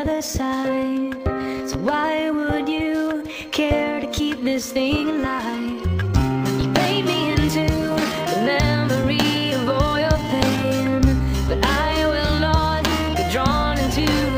other side. So why would you care to keep this thing alive? You paint me into the memory of all your pain, but I will not be drawn into